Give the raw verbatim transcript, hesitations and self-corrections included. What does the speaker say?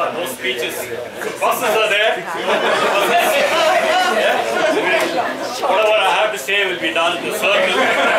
Yeah, no speeches. Buses are there. Yeah. Whatever I have to say will be done in the circle.